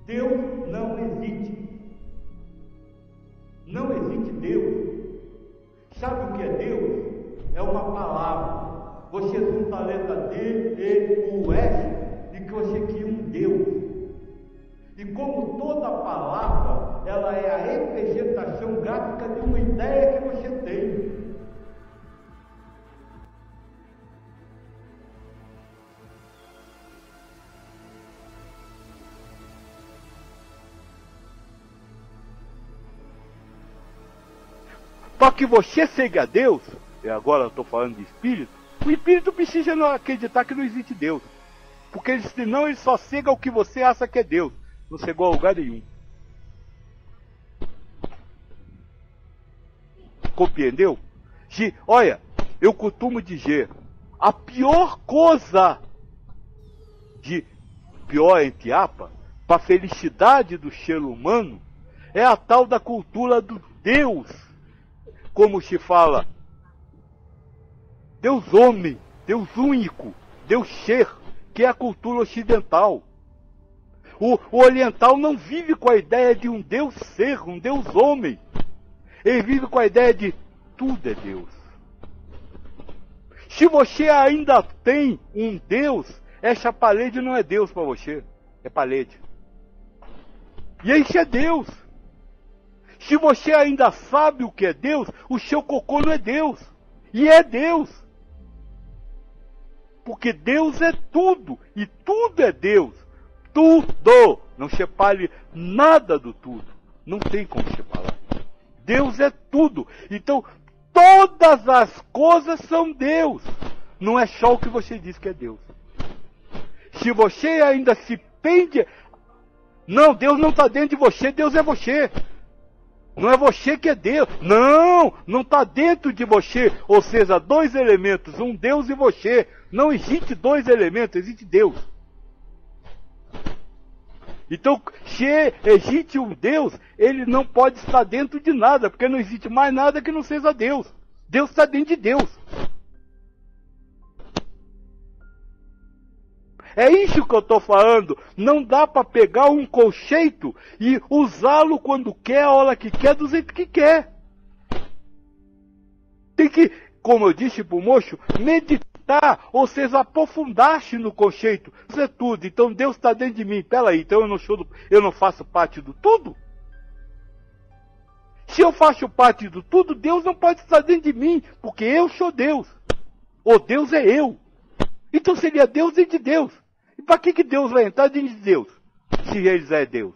Deus não existe. Não existe Deus. Sabe o que é Deus? É uma palavra. Você junta a letra D, E, U, S, e que você cria um Deus. E como toda palavra, ela é a representação gráfica de uma ideia que você tem. Para que você siga a Deus, e agora eu estou falando de espírito, o espírito precisa não acreditar que não existe Deus. Porque senão ele só cega o que você acha que é Deus. Não chegou a lugar nenhum. Compreendeu? Olha, eu costumo dizer, a pior coisa, pior entre aspas, para a felicidade do ser humano, é a tal da cultura do Deus. Como se fala, Deus homem, Deus único, Deus ser, que é a cultura ocidental. O oriental não vive com a ideia de um Deus ser, um Deus homem. Ele vive com a ideia de tudo é Deus. Se você ainda tem um Deus, essa parede não é Deus para você, é parede. E isso é Deus. Se você ainda sabe o que é Deus, o seu cocô não é Deus. E é Deus. Porque Deus é tudo. E tudo é Deus. Tudo. Não separe nada do tudo. Não tem como separar. Deus é tudo. Então, todas as coisas são Deus. Não é só o que você diz que é Deus. Se você ainda se pende... Não, Deus não está dentro de você. Deus é você. Não é você que é Deus. Não está dentro de você. Ou seja, dois elementos, um Deus e você. Não existe dois elementos, existe Deus. Então, se existe um Deus, ele não pode estar dentro de nada, porque não existe mais nada que não seja Deus. Deus está dentro de Deus. É isso que eu estou falando. Não dá para pegar um conceito e usá-lo quando quer, a hora que quer, do jeito que quer. Tem que, como eu disse para o moço, meditar, ou seja, aprofundar-se no conceito. Isso é tudo. Então Deus está dentro de mim. Peraí, então eu não faço parte do tudo? Se eu faço parte do tudo, Deus não pode estar dentro de mim, porque eu sou Deus. Ou Deus é eu. Então seria Deus dentro de Deus. E para que Deus vai entrar dentro de Deus? Se ele é Deus.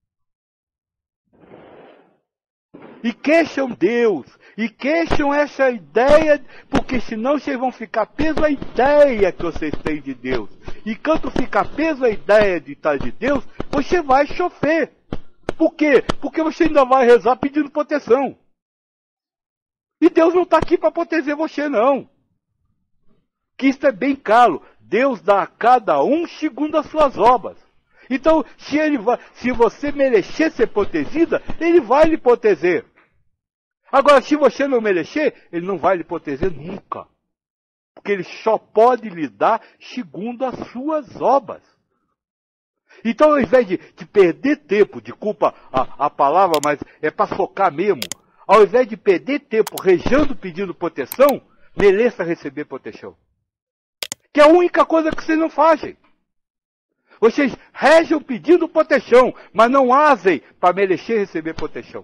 E queixam Deus. E queixam essa ideia. Porque senão vocês vão ficar presos à ideia que vocês têm de Deus. E quando ficar preso à ideia de estar de Deus, você vai sofrer. Por quê? Porque você ainda vai rezar pedindo proteção. E Deus não está aqui para proteger você, não. Que isso é bem claro. Deus dá a cada um segundo as suas obras. Então, se você merecer ser protegida, ele vai lhe proteger. Agora, se você não merecer, ele não vai lhe proteger nunca. Porque ele só pode lhe dar segundo as suas obras. Então, ao invés de perder tempo, desculpa a palavra, mas é para focar mesmo. Ao invés de perder tempo rezando pedindo proteção, mereça receber proteção. Que é a única coisa que vocês não fazem. Vocês rezam pedindo proteção, mas não asem para merecer receber proteção.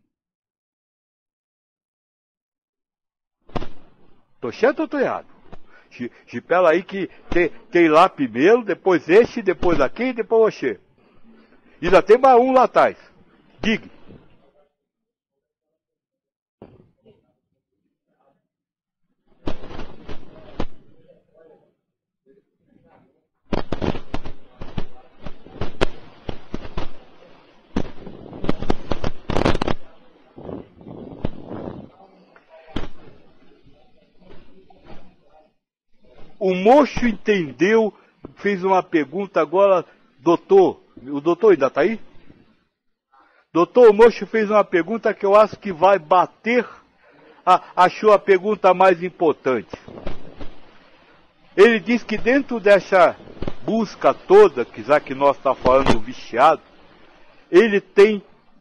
Estou certo ou estou errado? Espera aí que tem lá primeiro, depois esse, depois aqui, depois você. E ainda tem mais um lá atrás. Diga. O moço entendeu, fez uma pergunta agora, doutor. O doutor ainda está aí? Doutor, o moço fez uma pergunta que eu acho que vai bater achou a pergunta mais importante. Ele diz que dentro dessa busca toda, que já que nós estamos falando do viciado, ele tem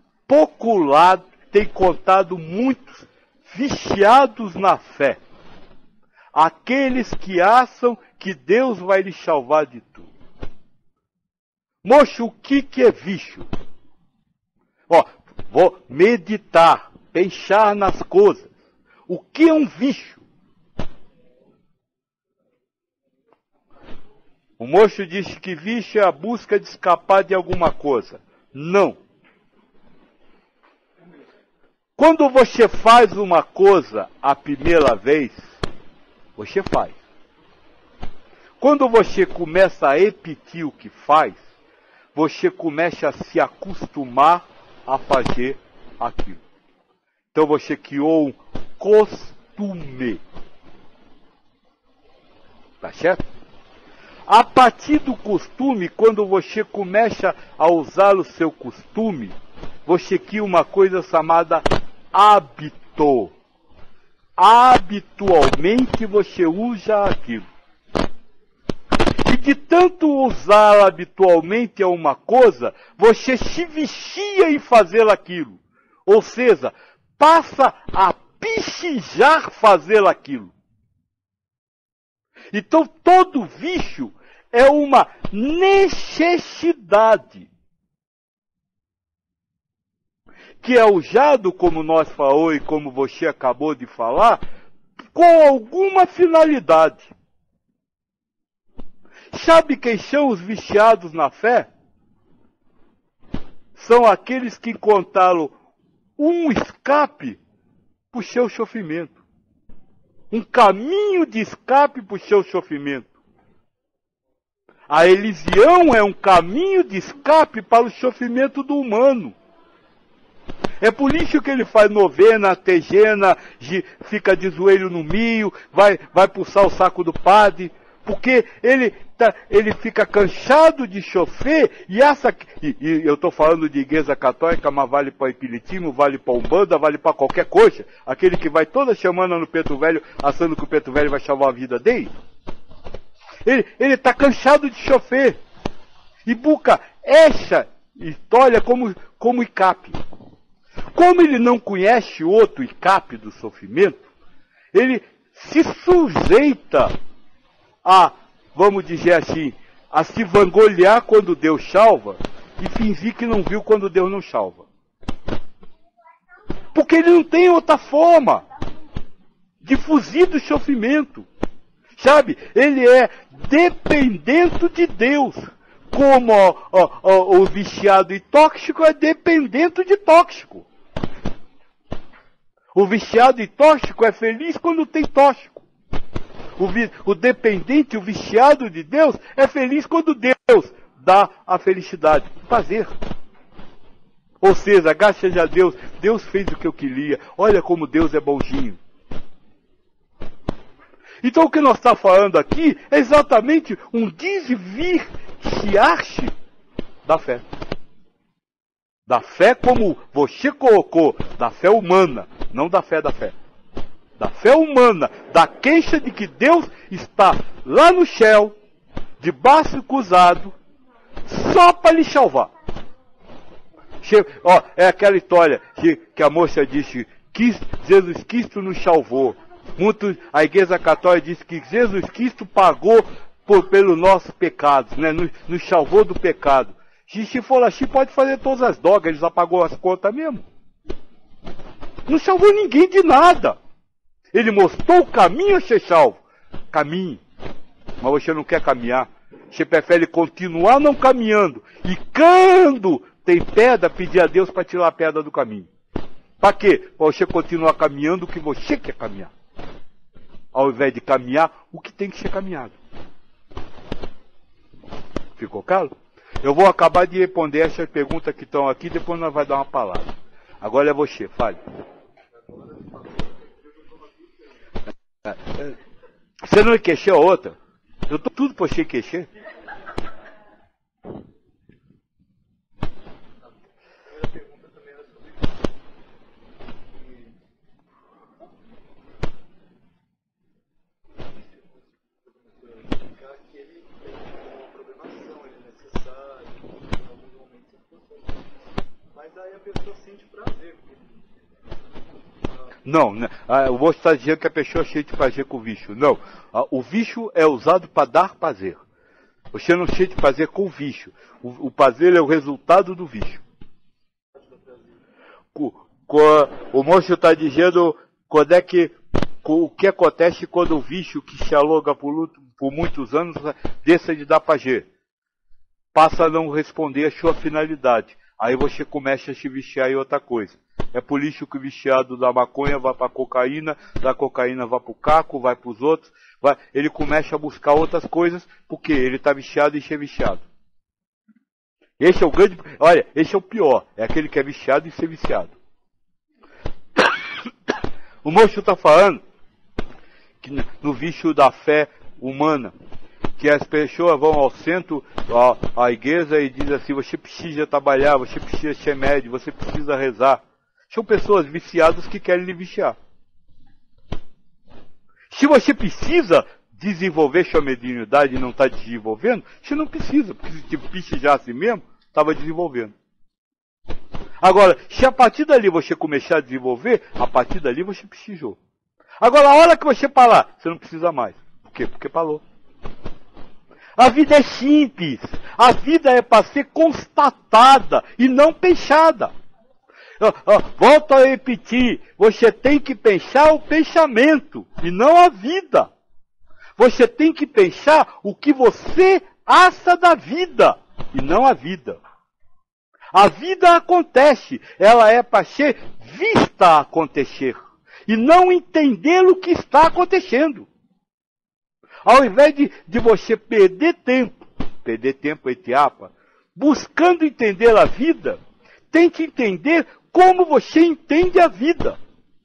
tem contado muitos viciados na fé. Aqueles que acham que Deus vai lhe salvar de tudo. Moço, o que é vício? Vou meditar, pensar nas coisas. O que é um vício? O moço disse que vício é a busca de escapar de alguma coisa. Não. Quando você faz uma coisa a primeira vez, você faz. Quando você começa a repetir o que faz, você começa a se acostumar a fazer aquilo. Então você criou um costume. Tá certo? A partir do costume, quando você começa a usar o seu costume, você cria uma coisa chamada hábito. Habitualmente você usa aquilo. E de tanto usar habitualmente a uma coisa, você se vicia em fazer aquilo. Ou seja, passa a precisar fazer aquilo. Então todo vício é uma necessidade. Que é usado, como nós falamos e como você acabou de falar, com alguma finalidade. Sabe quem são os viciados na fé? São aqueles que encontraram um escape para o seu sofrimento. Um caminho de escape para o seu sofrimento. A religião é um caminho de escape para o sofrimento do humano. É por isso que ele faz novena, tegena, fica de joelho no milho, vai puxar o saco do padre, porque ele fica cansado de sofrer e eu estou falando de igreja católica, mas vale para espiritismo, vale para umbanda, vale para qualquer coisa. Aquele que vai toda semana no Preto Velho, achando que o Preto Velho vai salvar a vida dele. Ele está cansado de sofrer e busca essa história como escape. Como ele não conhece outro escape do sofrimento, ele se sujeita a, vamos dizer assim, a se vangloriar quando Deus salva e fingir que não viu quando Deus não salva. Porque ele não tem outra forma de fugir do sofrimento. Sabe? Ele é dependente de Deus. Como o viciado e tóxico é dependente de tóxico. O viciado e tóxico é feliz quando tem tóxico. O dependente, o viciado de Deus, é feliz quando Deus dá a felicidade. Prazer. Ou seja, graças a Deus, Deus fez o que eu queria. Olha como Deus é bonzinho. Então o que nós estamos falando aqui é exatamente um desviciar-se da fé. Da fé como você colocou, da fé humana, não da fé da fé. Da fé humana, da queixa de que Deus está lá no céu, de braço cruzado, só para lhe salvar. É aquela história que a moça disse, que Jesus Cristo nos salvou. A Igreja Católica diz que Jesus Cristo pagou pelos nossos pecados, né? Nos salvou do pecado. Se for assim, pode fazer todas as drogas, ele já pagou as contas mesmo. Não salvou ninguém de nada. Ele mostrou o caminho a ser salvo. Caminhe. Mas você não quer caminhar. Você prefere continuar não caminhando. E quando tem pedra, pedir a Deus para tirar a pedra do caminho. Para quê? Para você continuar caminhando o que você quer caminhar. Ao invés de caminhar o que tem que ser caminhado. Ficou claro? Eu vou acabar de responder essas perguntas que estão aqui, depois nós vamos dar uma palavra. Agora é você, fale. Você não queixou a outra? Eu estou tudo para você queixar. Mas aí a pessoa sente prazer. Não, né? O moço está dizendo que a pessoa sente prazer com o vício. Não, o vício é usado para dar prazer. Você não sente prazer com o vício. O prazer é o resultado do vício. O moço está dizendo quando é que, o que acontece quando o vício que se alonga por muitos anos deixa de dar prazer. Passa a não responder a sua finalidade. Aí você começa a se viciar em outra coisa. É por isso que o viciado da maconha vai para a cocaína, da cocaína vai para o caco, vai para os outros. Ele começa a buscar outras coisas, porque ele está viciado em ser viciado. Esse é o grande... Olha, esse é o pior. É aquele que é viciado em ser viciado. O moço está falando que no vício da fé humana, que as pessoas vão ao centro, à igreja e dizem assim, você precisa trabalhar, você precisa ser médio, você precisa rezar. São pessoas viciadas que querem lhe viciar. Se você precisa desenvolver sua mediunidade e não está desenvolvendo, você não precisa, porque se te pichijasse mesmo, estava desenvolvendo. Agora, se a partir dali você começar a desenvolver, a partir dali você precisou. Agora, a hora que você parar, você não precisa mais. Por quê? Porque parou. A vida é simples. A vida é para ser constatada e não pensada. Volto a repetir, você tem que pensar o pensamento e não a vida. Você tem que pensar o que você acha da vida e não a vida. A vida acontece, ela é para ser vista acontecer e não entender o que está acontecendo. Ao invés de você perder tempo entre aspas, buscando entender a vida, tente entender como você entende a vida.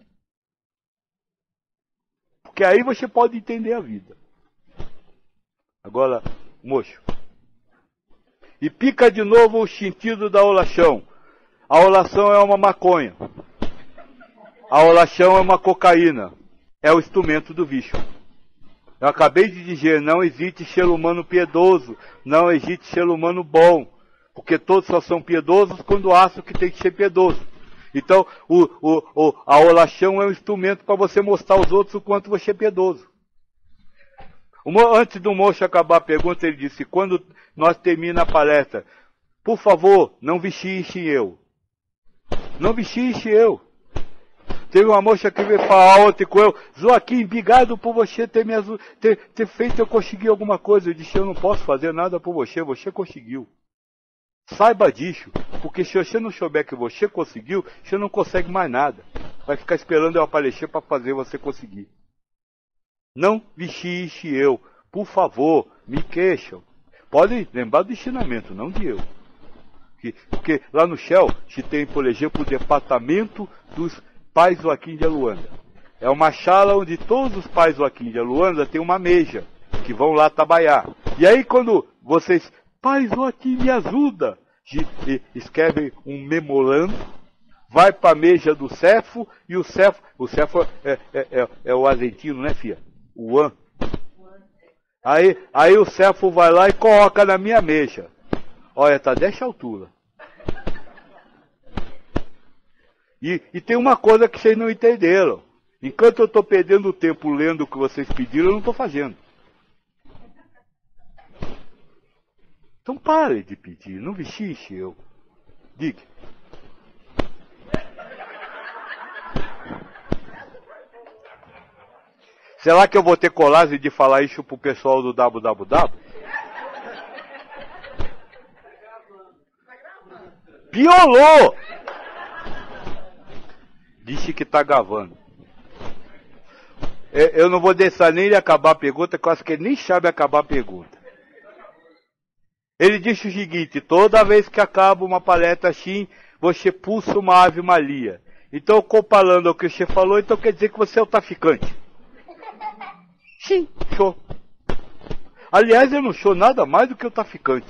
Porque aí você pode entender a vida. Agora, moço. E pica de novo o sentido da olação. A olação é uma maconha. A olação é uma cocaína. É o instrumento do vício. Eu acabei de dizer, não existe ser humano piedoso. Não existe ser humano bom. Porque todos só são piedosos quando acham que tem que ser piedoso. Então, a olação é um instrumento para você mostrar aos outros o quanto você é piedoso. Antes do moço acabar a pergunta, ele disse, quando nós termina a palestra, por favor, não vicie eu. Não vicie eu. Teve uma moça que veio falar ontem com eu, Joaquim, obrigado por você ter feito eu conseguir alguma coisa. Eu disse, eu não posso fazer nada por você, você conseguiu. Saiba disso, porque se você não souber que você conseguiu, você não consegue mais nada. Vai ficar esperando eu aparecer para fazer você conseguir. Não vicie eu. Por favor, me queixam. Podem lembrar do ensinamento, não de eu. Porque lá no Shell, se tem, por exemplo, o departamento dos pais Joaquim de Aluanda. É uma sala onde todos os pais Joaquim de Aluanda têm uma mesa, que vão lá trabalhar. E aí quando vocês... Pai Joaquim, me ajuda. Escrevem um memorando, vai para a mesa do Cefo, e o Cefo é o argentino, né, filha? O An. Aí o Cefo vai lá e coloca na minha mesa. Olha, tá dessa altura. E tem uma coisa que vocês não entenderam. Enquanto eu estou perdendo tempo lendo o que vocês pediram, eu não estou fazendo. Então pare de pedir, não vixixe eu. Diga. Será que eu vou ter coragem de falar isso pro pessoal do www? Piolou! Disse que tá gravando. Eu não vou deixar nem ele acabar a pergunta, que eu acho que ele nem sabe acabar a pergunta. Ele disse o seguinte, toda vez que acaba uma palestra assim, você pulsa uma Ave Maria. Então, comparando ao que você falou, então quer dizer que você é o traficante. Sim, sou. Aliás, eu não sou nada mais do que o traficante.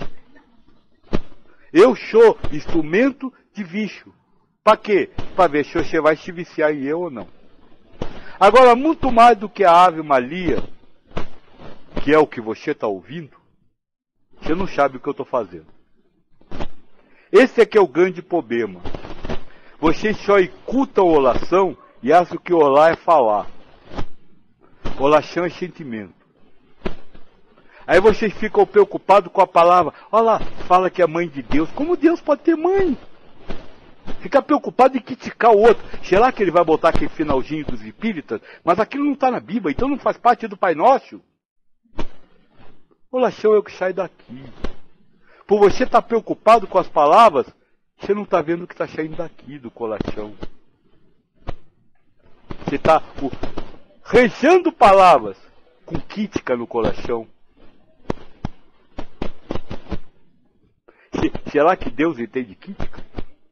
Eu sou instrumento de vício. Para quê? Para ver se você vai se viciar em eu ou não. Agora, muito mais do que a Ave Maria, que é o que você está ouvindo, você não sabe o que eu estou fazendo. Esse é que é o grande problema. Vocês só escutam oração e acham que orar é falar. Oração é sentimento. Aí vocês ficam preocupados com a palavra. Olha lá, fala que é mãe de Deus. Como Deus pode ter mãe? Fica preocupado em criticar o outro. Será que ele vai botar aquele finalzinho dos espíritas? Mas aquilo não está na Bíblia, então não faz parte do Pai Nosso. Oração é o que sai daqui. Por você estar preocupado com as palavras, você não está vendo o que está saindo daqui do coração. Você está rezando palavras com crítica no coração. Será que Deus entende crítica?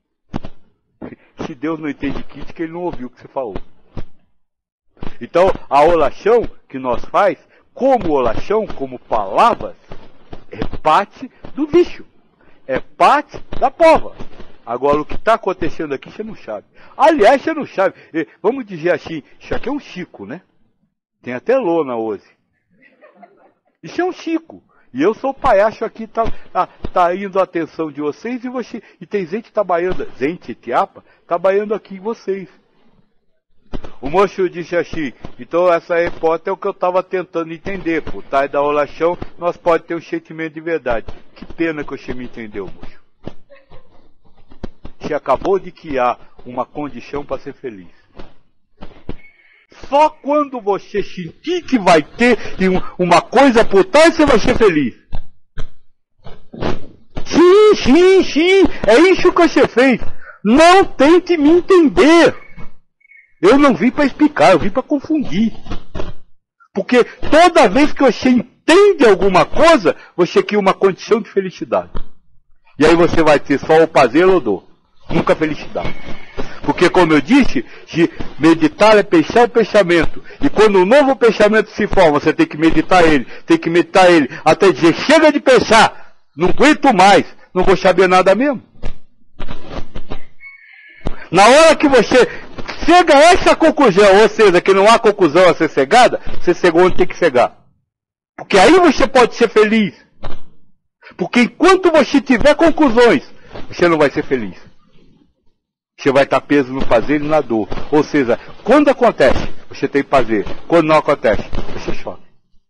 Se Deus não entende crítica, Ele não ouviu o que você falou. Então, a oração que nós faz, como oração, como palavras, é parte do bicho. É parte da pova. Agora, o que está acontecendo aqui, você não sabe. Aliás, você não sabe. Vamos dizer assim, isso aqui é um Chico, né? Tem até lona hoje. Isso é um Chico. E eu sou o palhaço aqui, tá indo a atenção de vocês e tem gente trabalhando, gente, tiapa, trabalhando aqui em vocês. O moço disse assim, então essa hipótese é o que eu estava tentando entender. Por trás da oração, nós pode ter um sentimento de verdade. Que pena que você me entendeu, moço. Você acabou de criar uma condição para ser feliz. Só quando você sentir que vai ter uma coisa por trás, você vai ser feliz. Sim. É isso que você fez. Não tente me entender. Eu não vim para explicar, eu vim para confundir. Porque toda vez que você entende alguma coisa, você cria uma condição de felicidade. E aí você vai ter só o prazer ou dor. Nunca felicidade. Porque, como eu disse, se meditar é pensar o pensamento. E quando um novo pensamento se forma, você tem que meditar ele, até dizer, chega de pensar, não aguento mais, não vou saber nada mesmo. Na hora que você chega a essa conclusão, ou seja, que não há conclusão a ser cegada, você cegou onde tem que cegar. Porque aí você pode ser feliz. Porque enquanto você tiver conclusões, você não vai ser feliz. Você vai estar preso no prazer e na dor. Ou seja, quando acontece, você tem prazer. Quando não acontece, você chora.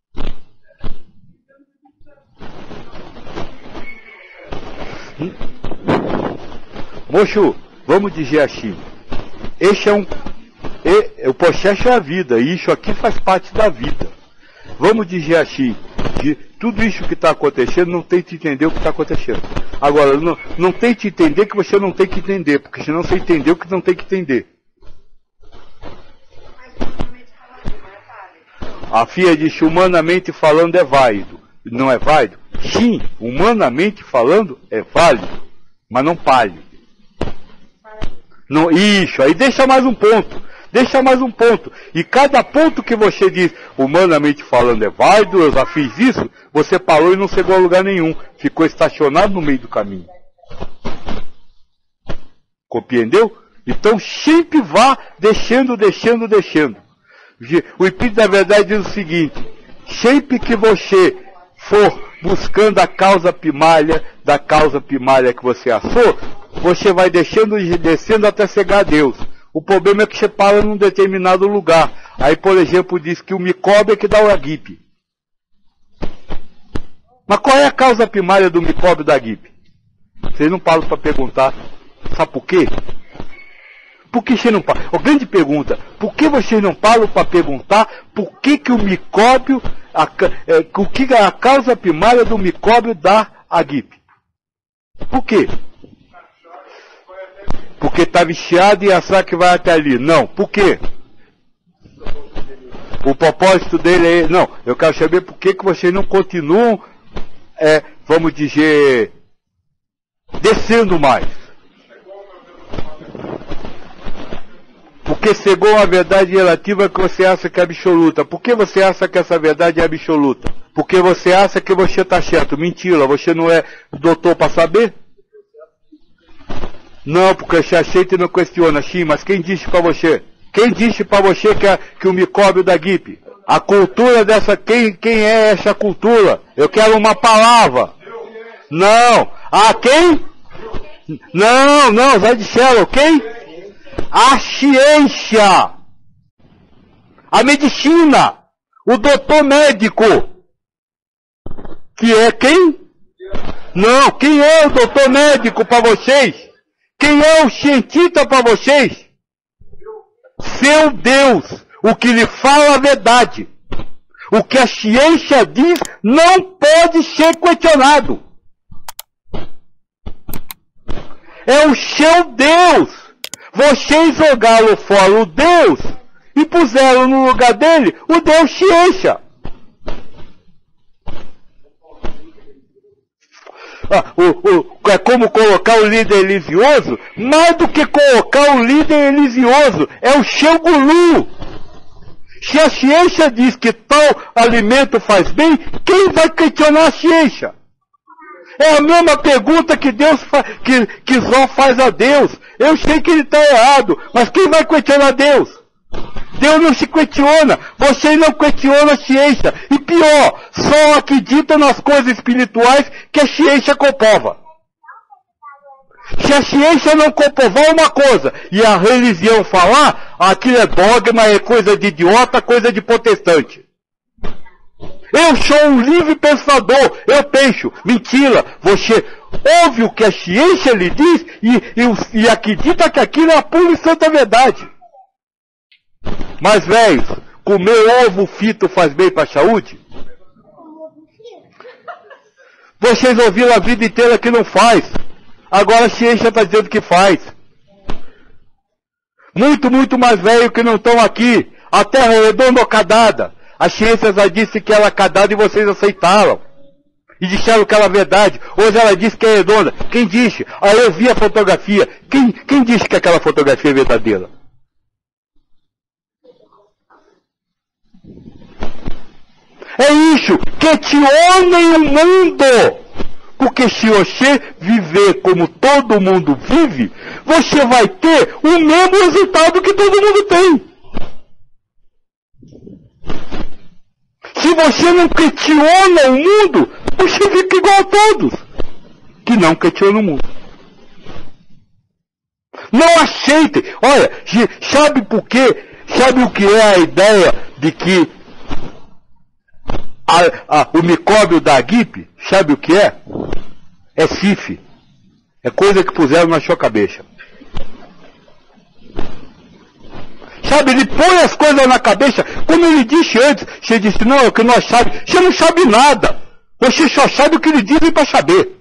Moço, vamos dizer assim. O processo é a vida. E isso aqui faz parte da vida. Vamos dizer assim. Que tudo isso que está acontecendo, não tente entender o que está acontecendo. Agora, não tente entender que você não tem que entender, porque senão você entendeu que não tem que entender. A filha disse, humanamente falando é válido. Não é válido? Sim, humanamente falando é válido, mas não palhe. Não, isso, aí deixa mais um ponto. E cada ponto que você diz, humanamente falando é válido, eu já fiz isso, você parou e não chegou a lugar nenhum. Ficou estacionado no meio do caminho. Compreendeu? Então sempre vá deixando. O Espírito da Verdade diz o seguinte, sempre que você for buscando a causa primária da causa primária que você achou, você vai descendo até chegar a Deus. O problema é que você para num determinado lugar. Aí, por exemplo, diz que o micróbio é que dá a gripe. Mas qual é a causa primária do micróbio da gripe? Vocês não param para perguntar. Sabe por quê? Por que você não para? Grande pergunta. Por que vocês não param para perguntar por que o micróbio, o que a causa primária do micróbio dá a gripe? Por quê? Porque está viciado e achar que vai até ali. Não. Por quê? O propósito dele é... Não. Eu quero saber por que vocês não continuam, vamos dizer, descendo mais. Porque chegou uma verdade relativa que você acha que é absoluta. Por que você acha que essa verdade é absoluta? Porque você acha que você está certo. Mentira. Você não é doutor para saber? Não, porque você aceita e não questiona. Sim, mas quem disse para você? Quem disse para você que o micróbio da gripe? A cultura dessa... Quem é essa cultura? Eu quero uma palavra. Não. Ah, quem? Não, já disseram. Quem? a ciência, a medicina, o doutor médico, que é quem? Não, quem é o doutor médico para vocês? Quem é o cientista para vocês? Seu Deus, o que lhe fala a verdade. O que a ciência diz não pode ser questionado. É o seu Deus. Vocês jogaram fora o Deus e puseram no lugar dele o Deus ciência. É como colocar o líder religioso, mais do que colocar o líder religioso, é o seu guru. Se a ciência diz que tal alimento faz bem, quem vai questionar a ciência? É a mesma pergunta que que Zó faz a Deus. Eu sei que ele está errado, mas quem vai questionar Deus? Deus não se questiona, vocês não questionam a ciência. E pior, só acreditam nas coisas espirituais que a ciência comprova. Se a ciência não comprovar uma coisa e a religião falar, aquilo é dogma, é coisa de idiota, coisa de protestante. Eu sou um livre pensador, eu penso. Mentira, você ouve o que a ciência lhe diz e acredita que aquilo é a pura e santa verdade. Mas, velhos, comer ovo frito faz bem para a saúde? Vocês ouviram a vida inteira que não faz. Agora a ciência está dizendo que faz. Muito mais velho que não estão aqui. A Terra é redonda ou cadada? A ciência já disse que ela é cadada e vocês aceitaram. E disseram que ela é verdade. Hoje ela disse que é redonda. Quem disse? Ah, eu vi a fotografia. Quem disse que aquela fotografia é verdadeira? É isso, questionem o mundo. Porque se você viver como todo mundo vive, você vai ter o mesmo resultado que todo mundo tem. Se você não questiona o mundo, você fica igual a todos que não questionam o mundo. Não aceitem. Olha, sabe por quê? Sabe o que é a ideia de que o micróbio da gripe, sabe o que é? É sífilis. É coisa que puseram na sua cabeça. Sabe, ele põe as coisas na cabeça, como ele disse antes. Você disse, não, é o que nós sabemos. Você não sabe nada. Você só sabe o que ele dizem para saber.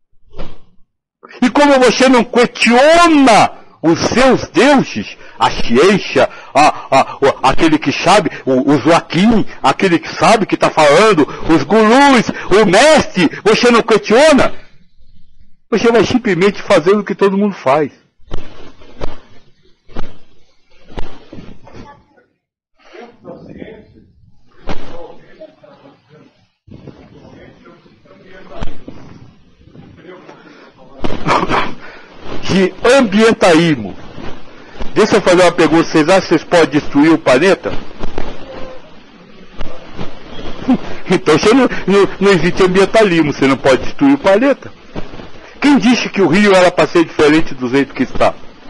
E como você não questiona os seus deuses, a ciência, aquele que sabe, o Joaquim, aquele que sabe que está falando, os gurus, o mestre, você não questiona, você vai simplesmente fazer o que todo mundo faz. De ambientalismo. Deixa eu fazer uma pergunta. Vocês acham que vocês podem destruir o planeta? Então você não existe ambientalismo. Você não pode destruir o planeta. Quem disse que o Rio era para ser diferente do jeito que está?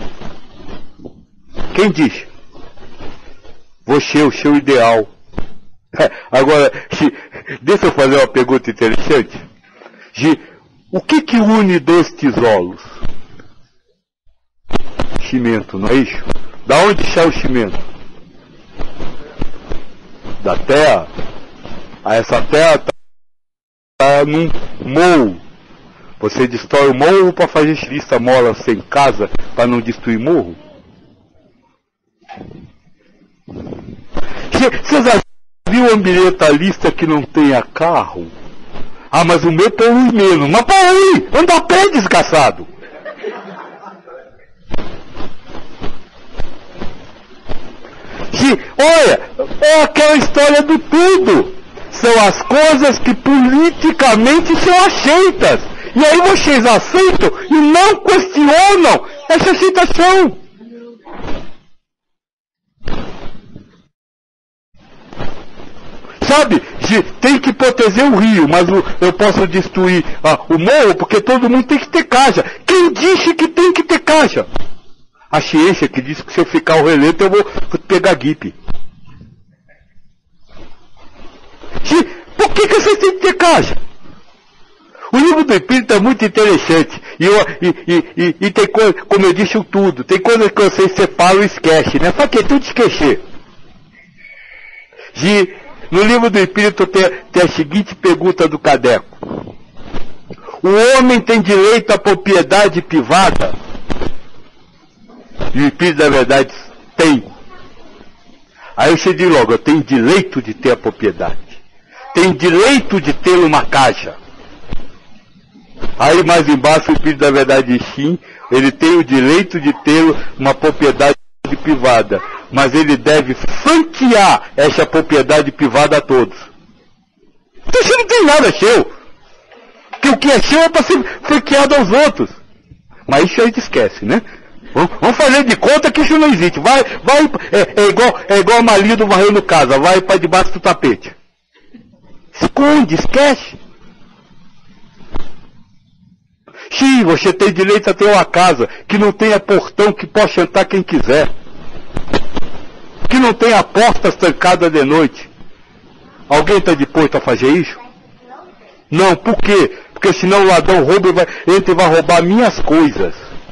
Quem disse? Você, o seu ideal. Agora, deixa eu fazer uma pergunta interessante. O que une dois tijolos? Cimento, não é isso? Da onde sai o cimento? Da terra. Essa terra está num morro. Você destrói o morro para fazer lista mola sem casa para não destruir morro? Você já viu ambientalista que não tenha carro? Ah, mas o meu polui menos. Mas polui! Anda a pé, desgraçado! Olha, é aquela história do tudo. São as coisas que politicamente são aceitas. E aí vocês aceitam e não questionam essa aceitação. Sabe, tem que proteger o rio, mas eu posso destruir o morro porque todo mundo tem que ter caixa. Quem disse que tem que ter caixa? A ciência que diz que se eu ficar ao relento eu vou pegar gripe. Por que vocês têm que ter casa? O livro do Espírito é muito interessante. E tem coisa, como eu disse, tudo. Tem coisas que vocês separam e esquecem, né? Pra que tudo esquecer? No livro do Espírito tem a seguinte pergunta do cadeco. O homem tem direito à propriedade privada? E o Espírito da Verdade tem. Aí você diz logo, eu tenho direito de ter a propriedade. Tenho direito de ter uma caixa. Aí mais embaixo o Espírito da Verdade diz sim, ele tem o direito de ter uma propriedade privada, mas ele deve franquear essa propriedade privada a todos. Então você não tem nada seu. Porque o que é seu é para ser franqueado aos outros. Mas isso a gente esquece, né? Vamos fazer de conta que isso não existe. É igual a marido varrendo casa, vai para debaixo do tapete. Esconde, esquece. Sim, você tem direito a ter uma casa que não tenha portão, que possa entrar quem quiser. Que não tenha portas trancadas de noite. Alguém está disposto a fazer isso? Não, por quê? Porque senão o ladrão rouba entra e vai roubar minhas coisas.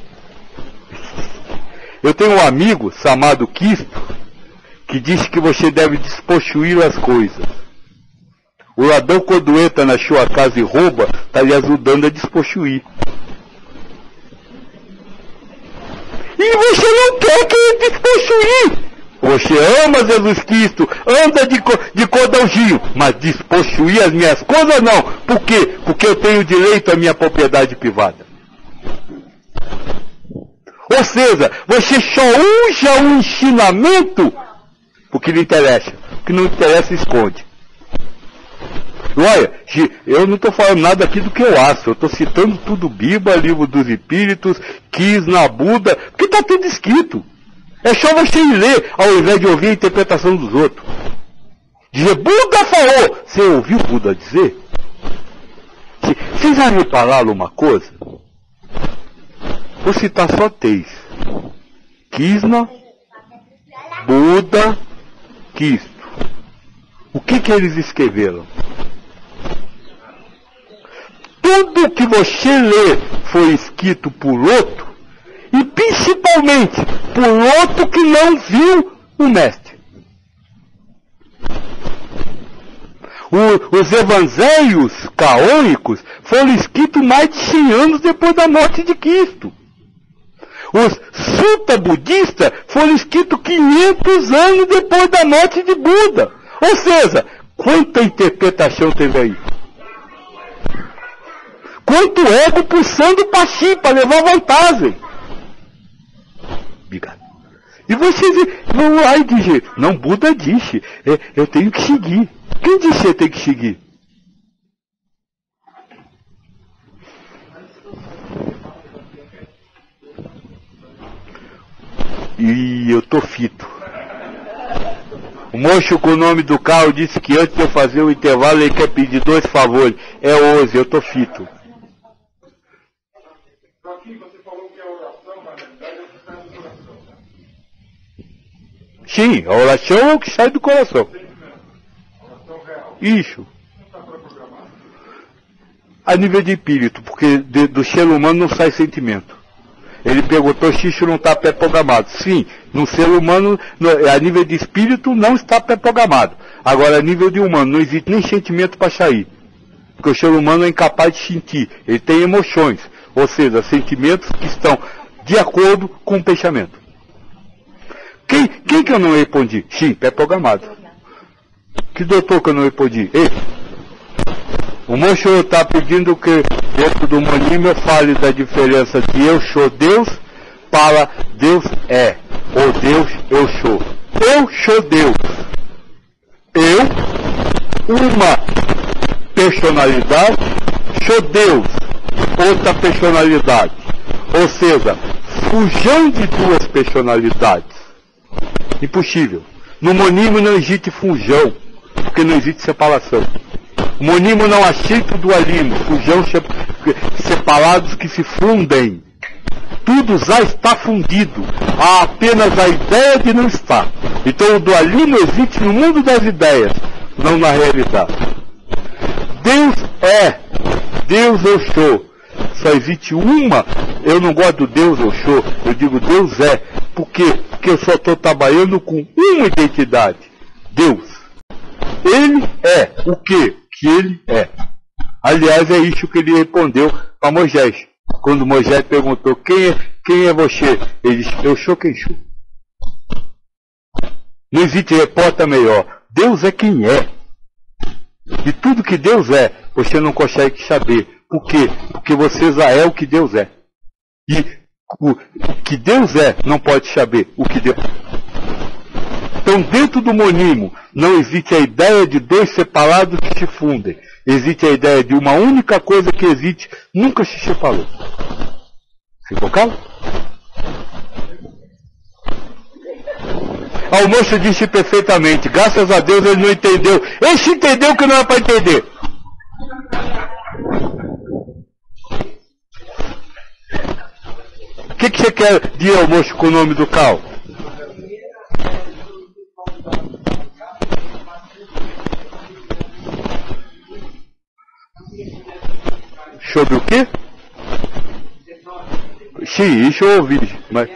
Eu tenho um amigo chamado Cristo que disse que você deve despossuir as coisas. O ladrão, quando entra na sua casa e rouba, está lhe ajudando a despossuir. E você não quer que ele despossuir. Você ama Jesus Cristo, anda de cordãozinho, mas despossuir as minhas coisas não. Por quê? Porque eu tenho direito à minha propriedade privada. Ou seja, você só usa o ensinamento porque lhe interessa. O que não interessa, esconde. Olha, eu não estou falando nada aqui do que eu acho. Eu estou citando tudo Bíblia, Livro dos Espíritos, Krishna, Buda, porque está tudo escrito. É só você ir ler, ao invés de ouvir a interpretação dos outros. Dizer, Buda falou. Você ouviu Buda dizer? Vocês já repararam uma coisa? Vou citar só três. Krishna, Buda, Cristo. O que eles escreveram? Tudo que você lê foi escrito por outro, e principalmente por outro que não viu o mestre. Os evangelhos caônicos foram escritos mais de 100 anos depois da morte de Cristo. Os sutta budistas foram escritos 500 anos depois da morte de Buda. Ou seja, quanta interpretação teve aí? Quanto ego pulsando para si, para levar vantagem. Obrigado. E vocês vão lá e dizem, não, Buda disse, eu tenho que seguir. Quem disse que eu tenho que seguir? E eu tô fito. O moço com o nome do carro disse que antes de eu fazer o intervalo ele quer pedir 2 favores. É hoje, eu tô fito. Joaquim, você falou que a oração, na verdade, é o que sai do coração, né? Sim, a oração é o que sai do coração. Oração real. Isso. Não está pré-programado? A nível de espírito, porque do ser humano não sai sentimento. Ele perguntou se isso não está pré-programado. Sim, no ser humano, a nível de espírito, não está pré-programado. Agora, a nível de humano, não existe nem sentimento para sair. Porque o ser humano é incapaz de sentir. Ele tem emoções. Ou seja, sentimentos que estão de acordo com o pensamento. Quem que eu não respondi? Sim, pré-programado. Que doutor que eu não respondi? Ele. O moço está pedindo que dentro do monismo eu fale da diferença de eu sou Deus para Deus é. Ou Deus eu sou. Eu sou Deus. Eu, uma personalidade, sou Deus, outra personalidade. Ou seja, fusão de 2 personalidades. Impossível. No monismo não existe fusão, porque não existe separação. O monismo não aceita o dualismo, fusão separados que se fundem. tudo já está fundido. Há apenas a ideia de não estar. Então o dualismo existe no mundo das ideias, não na realidade. Deus é. Deus eu sou. Só existe uma. Eu não gosto do Deus eu sou. Eu digo Deus é. Por quê? Porque eu só estou trabalhando com uma identidade. Deus. Ele é o quê? Que ele é. Aliás, é isso que ele respondeu para Moisés. Quando Moisés perguntou, quem é você? Ele disse, eu sou quem sou. Não existe resposta melhor. Deus é quem é. E tudo que Deus é, você não consegue saber. Por quê? Porque você já é o que Deus é. E o que Deus é, não pode saber o que Deus é. Então, dentro do monismo, não existe a ideia de dois separados que se fundem. Existe a ideia de uma única coisa que existe, nunca se separou. Ficou claro? O moço disse perfeitamente, graças a Deus ele não entendeu. Ele se entendeu que não era para entender. O que você quer dizer ao moço com o nome do carro? Sobre o quê? Sim, isso eu ouvi, mas...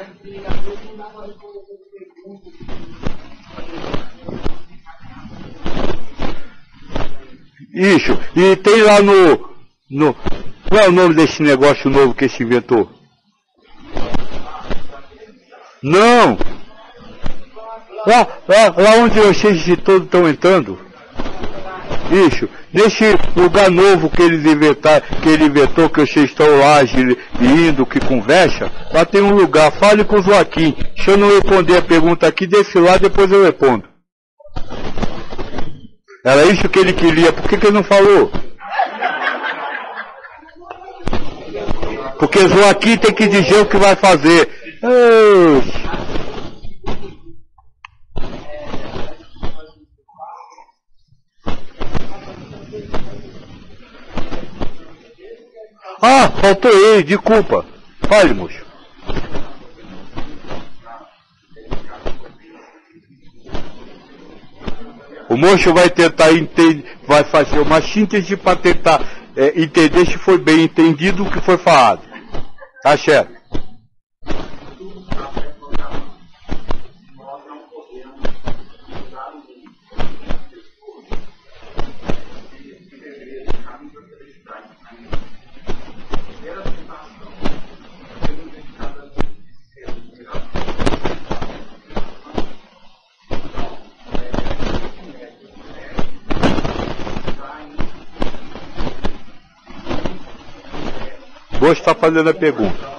Isso, e tem lá no... Qual é o nome desse negócio novo que se inventou? Não! Lá onde vocês todos estão entrando. Isso, nesse lugar novo que eles inventaram, que ele inventou, que vocês estão lá indo, que conversa, lá tem um lugar, fale com o Joaquim. Se eu não responder a pergunta aqui, desse lá, depois eu respondo. Era isso que ele queria, por que ele não falou? Porque Joaquim tem que dizer o que vai fazer. Faltou ele, desculpa. Fale, moço. O moço vai tentar entender, vai fazer uma síntese para tentar entender se foi bem entendido o que foi falado. Tá certo? Vou estar fazendo a pergunta.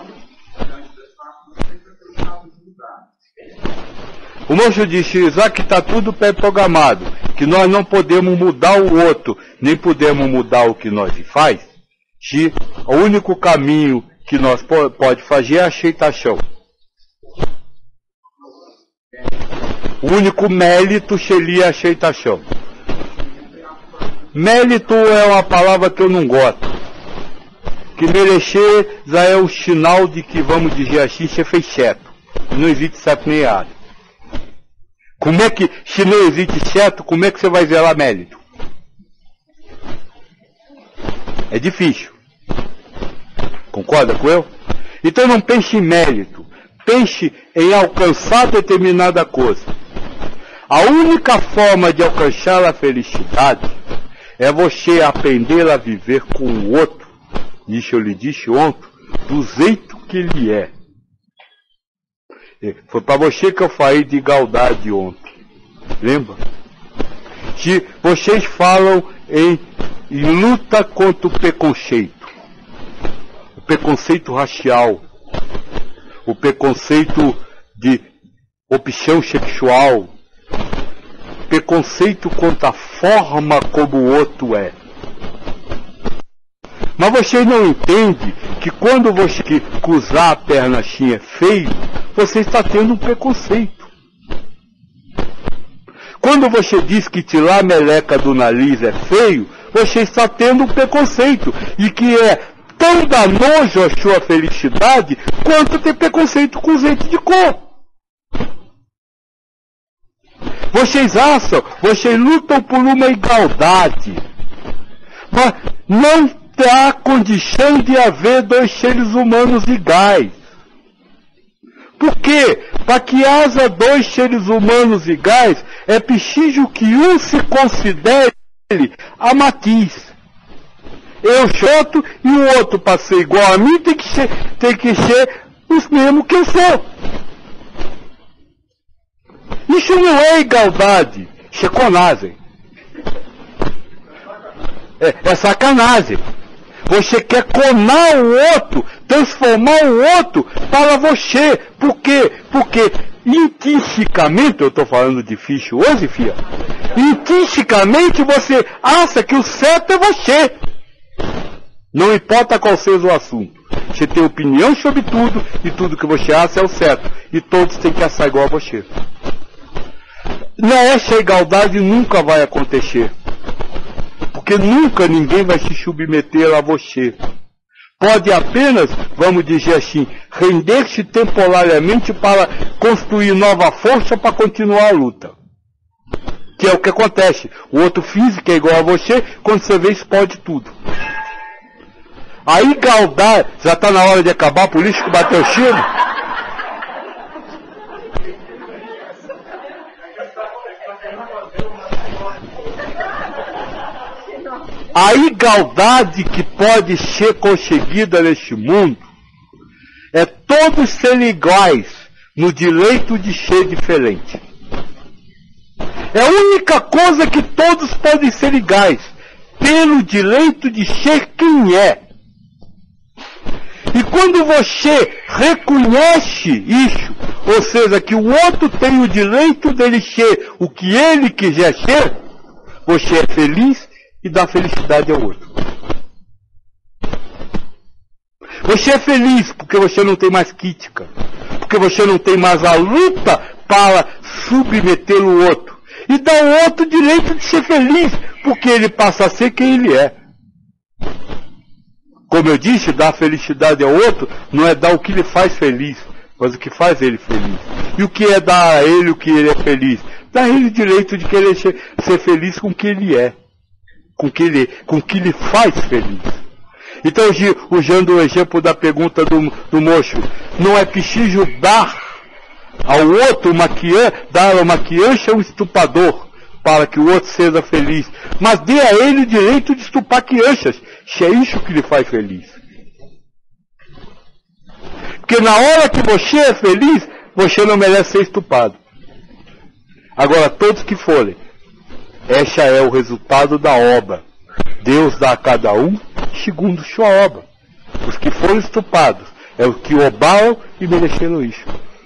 O moço disse, já que está tudo pré-programado, que nós não podemos mudar o outro, nem podemos mudar o que nós faz, se o único caminho que nós pode fazer é a aceitação. O único mérito seria a aceitação. Mérito é uma palavra que eu não gosto. Que merecer já é o sinal de que, vamos dizer assim, você fez certo. Não existe certo nem errado. Como é que, se não existe certo, como é que você vai zelar mérito? É difícil. Concorda com eu? Então não pense em mérito. Pense em alcançar determinada coisa. A única forma de alcançar a felicidade é você aprender a viver com o outro. Isso eu lhe disse ontem, do jeito que ele é. Foi para você que eu falei de igualdade ontem. Lembra? Se vocês falam em luta contra o preconceito racial, o preconceito de opção sexual, preconceito contra a forma como o outro é. Mas vocês não entendem que quando você cruzar a perna assim é feio, você está tendo um preconceito. Quando você diz que tirar a meleca do nariz é feio, você está tendo um preconceito. E que é tão dá nojo a sua felicidade quanto ter preconceito com gente de cor. Vocês acham, vocês lutam por uma igualdade, mas não há condição de haver dois seres humanos iguais. Por quê? Para que haja dois seres humanos iguais, é preciso que um se considere a matriz. Eu choto e o outro, para ser igual a mim, tem que ser os mesmos que eu sou. Isso não é igualdade, isso é sacanagem. É sacanagem. Você quer clonar o outro, transformar o outro para você. Por quê? Porque intrinsecamente, eu estou falando difícil hoje, filha, intrinsecamente você acha que o certo é você. Não importa qual seja o assunto. Você tem opinião sobre tudo e tudo que você acha é o certo. E todos têm que achar igual a você. Essa igualdade nunca vai acontecer. Porque nunca ninguém vai se submeter a você. Pode apenas, vamos dizer assim, render-se temporariamente para construir nova força para continuar a luta. Que é o que acontece. O outro finge que é igual a você, quando você vê, explode tudo. A igualdade, já está na hora de acabar, por isso que bateu o tiro. A igualdade que pode ser conseguida neste mundo é todos serem iguais no direito de ser diferente. É a única coisa que todos podem ser iguais, pelo direito de ser quem é. E quando você reconhece isso, ou seja, que o outro tem o direito dele ser o que ele quiser ser, você é feliz e dá felicidade ao outro. Você é feliz porque você não tem mais crítica, porque você não tem mais a luta para submeter o outro. E dá ao outro o direito de ser feliz, porque ele passa a ser quem ele é. Como eu disse, dar felicidade ao outro não é dar o que lhe faz feliz, mas o que faz ele feliz. E o que é dar a ele o que ele é feliz? Dá a ele o direito de querer ser feliz com o que ele é. Com o que lhe faz feliz. Então, usando o exemplo da pergunta do moço, não é preciso dar ao outro dar uma criança um estuprador para que o outro seja feliz, mas dê a ele o direito de estuprar crianças, se é isso que lhe faz feliz. Porque na hora que você é feliz, você não merece ser estuprado. Agora, todos que forem, esse é o resultado da obra. Deus dá a cada um segundo sua obra. Os que foram estuprados é os que roubaram e mereceram isso.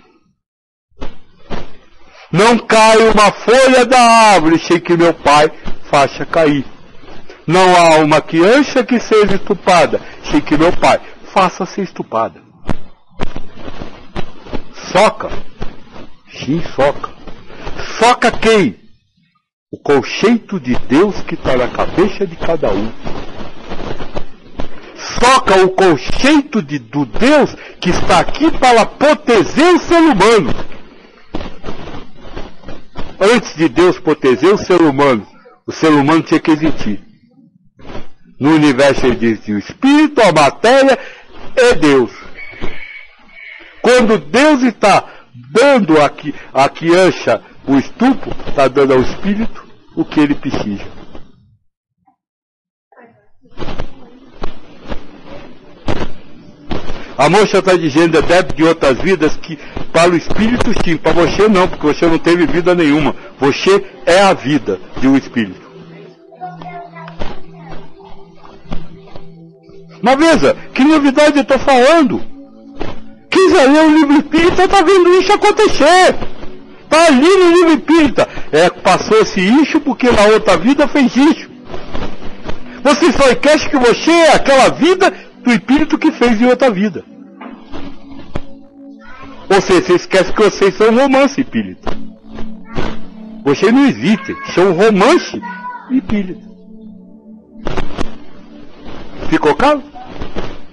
Não cai uma folha da árvore sem que meu pai faça cair. Não há uma criança que seja estuprada sem que meu pai faça ser estuprada. Soca. Sim, soca. Soca quem? O conceito de Deus que está na cabeça de cada um. Soca o conceito do Deus que está aqui para proteger o ser humano. Antes de Deus proteger o ser humano tinha que existir. No universo ele diz o espírito, a matéria é Deus. Quando Deus está dando a criança o estupro, está dando ao espírito o que ele precisa. A moça está dizendo, é débito de outras vidas, que para o espírito sim, para você não, porque você não teve vida nenhuma. Você é a vida de um espírito. Mas veja, que novidade eu estou falando? Quem já leu o livro espírita está vendo isso acontecer. Está ali no livro espírita. Passou esse isso porque na outra vida fez isso. Você só esquece que você é aquela vida do espírito que fez em outra vida. Ou seja, você esquece que vocês são um romance espírita. Vocês não existem, são um romance espírita. Ficou claro?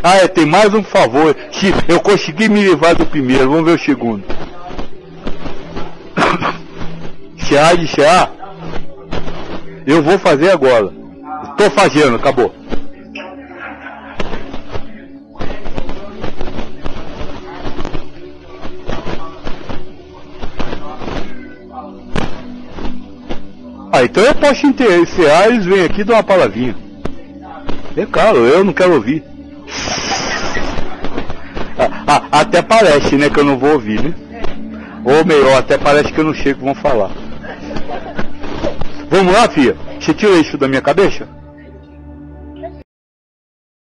Ah, tem mais um favor. Eu consegui me livrar do primeiro, vamos ver o segundo. Chear de chear? Eu vou fazer agora. Estou fazendo, acabou. Ah, então eu posso encerrar, eles vêm aqui e dão uma palavrinha. É claro, eu não quero ouvir. Até parece, né, que eu não vou ouvir, né? Ou melhor, até parece que eu não chego, vão falar. Vamos lá, filha? Você tira isso da minha cabeça?